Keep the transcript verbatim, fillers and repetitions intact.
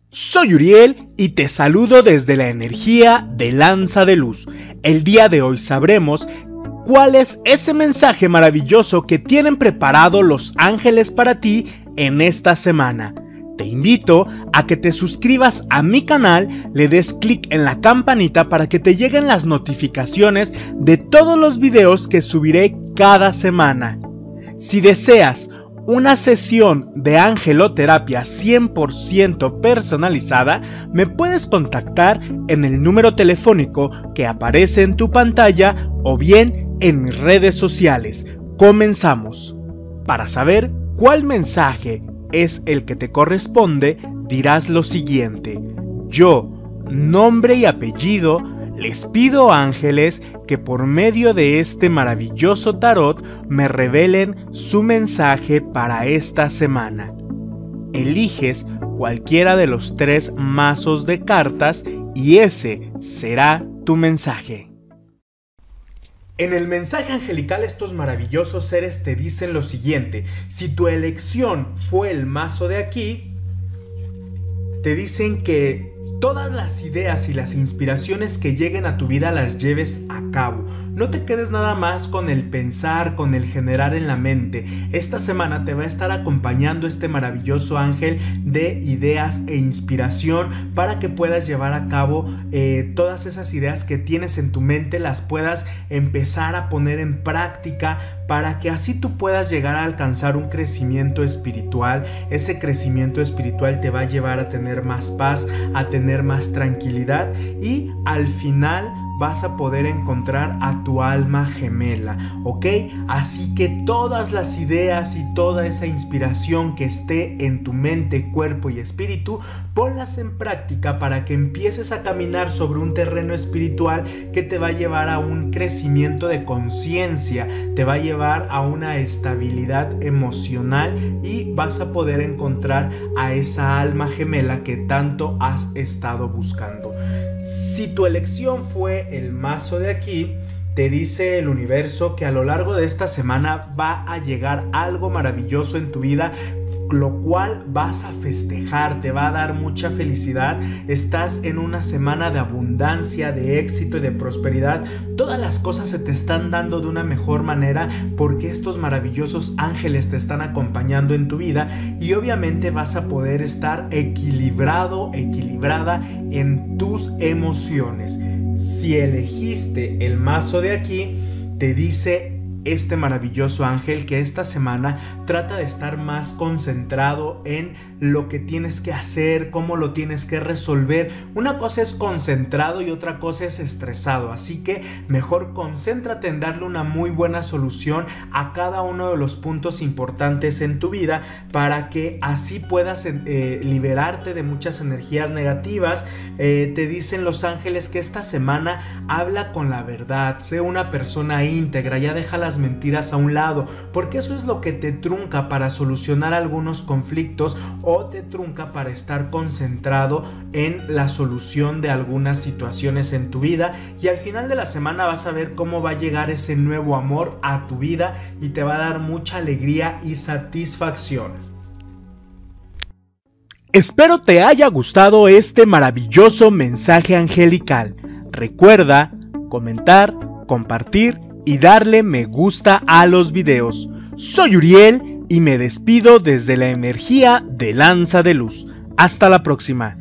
Soy Uriel y te saludo desde la energía de Lanza de Luz. El día de hoy sabremos cuál es ese mensaje maravilloso que tienen preparado los ángeles para ti en esta semana. Te invito a que te suscribas a mi canal, le des clic en la campanita para que te lleguen las notificaciones de todos los videos que subiré cada semana. Si deseas una sesión de angeloterapia cien por ciento personalizada, me puedes contactar en el número telefónico que aparece en tu pantalla o bien en mis redes sociales. Comenzamos. Para saber cuál mensaje es el que te corresponde, dirás lo siguiente: yo, nombre y apellido, les pido ángeles que por medio de este maravilloso tarot me revelen su mensaje para esta semana. Eliges cualquiera de los tres mazos de cartas y ese será tu mensaje. En el mensaje angelical, estos maravillosos seres te dicen lo siguiente: si tu elección fue el mazo de aquí, te dicen que todas las ideas y las inspiraciones que lleguen a tu vida las lleves a cabo. No te quedes nada más con el pensar, con el generar en la mente. Esta semana te va a estar acompañando este maravilloso ángel de ideas e inspiración para que puedas llevar a cabo eh, todas esas ideas que tienes en tu mente, las puedas empezar a poner en práctica para que así tú puedas llegar a alcanzar un crecimiento espiritual. Ese crecimiento espiritual te va a llevar a tener más paz, a tener más tranquilidad y al final vas a poder encontrar a tu alma gemela, ¿ok? Así que todas las ideas y toda esa inspiración que esté en tu mente, cuerpo y espíritu, ponlas en práctica para que empieces a caminar sobre un terreno espiritual que te va a llevar a un crecimiento de conciencia, te va a llevar a una estabilidad emocional y vas a poder encontrar a esa alma gemela que tanto has estado buscando. Si tu elección fue el mazo de aquí, te dice el universo que a lo largo de esta semana va a llegar algo maravilloso en tu vida, lo cual vas a festejar, te va a dar mucha felicidad. Estás en una semana de abundancia, de éxito y de prosperidad. Todas las cosas se te están dando de una mejor manera porque estos maravillosos ángeles te están acompañando en tu vida y obviamente vas a poder estar equilibrado, equilibrada en tus emociones. Si elegiste el mazo de aquí, te dice este maravilloso ángel que esta semana trata de estar más concentrado en lo que tienes que hacer, cómo lo tienes que resolver. Una cosa es concentrado y otra cosa es estresado, así que mejor concéntrate en darle una muy buena solución a cada uno de los puntos importantes en tu vida para que así puedas eh, liberarte de muchas energías negativas. Eh, te dicen los ángeles que esta semana habla con la verdad, sé una persona íntegra, ya deja las mentiras a un lado, porque eso es lo que te trunca para solucionar algunos conflictos o te trunca para estar concentrado en la solución de algunas situaciones en tu vida, y al final de la semana vas a ver cómo va a llegar ese nuevo amor a tu vida y te va a dar mucha alegría y satisfacción. Espero te haya gustado este maravilloso mensaje angelical. Recuerda comentar, compartir y darle me gusta a los videos. Soy Uriel y me despido desde la energía de Lanza de Luz. Hasta la próxima.